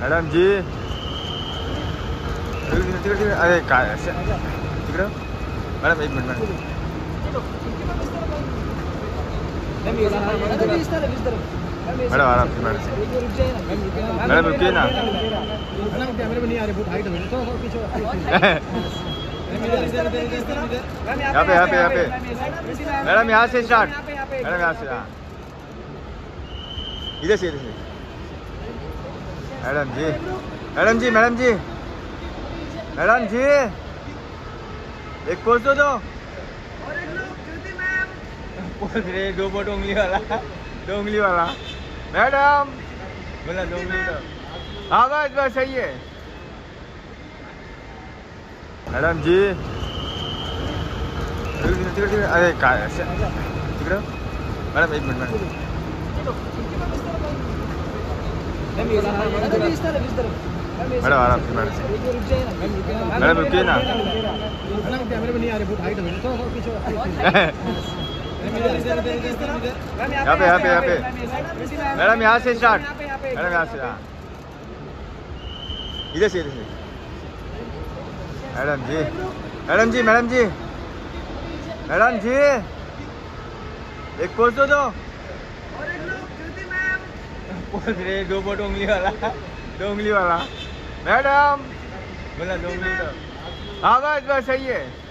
Madam जी अरे काय तिकडं मैडम एक मिनट मैडम आराम से मैडम रुकिए ना कैमरे में नहीं आ रहे, बहुत हाइट है यहाँ पे मैडम यहाँ से स्टार्ट मैडम यहाँ से हाँ इधर से मैडम जी एक पोज दो पोज रे दो उंगली वाला मैडम बोला 2 उंगली तो हाँ बस सही है मैडम जी अरे काय तिकडं मैडम एक मिनट मैडम आराम से मैडम रुकिए ना कैमरे में नहीं आ रहे, बहुत हाइट है यहाँ पे मैडम यहाँ से स्टार्ट मैडम यहाँ से हाँ इधर से मैडम जी एक पोज दो पोज रे दो उंगली वाला मैडम बोला 2 उंगली तो हाँ बस सही है।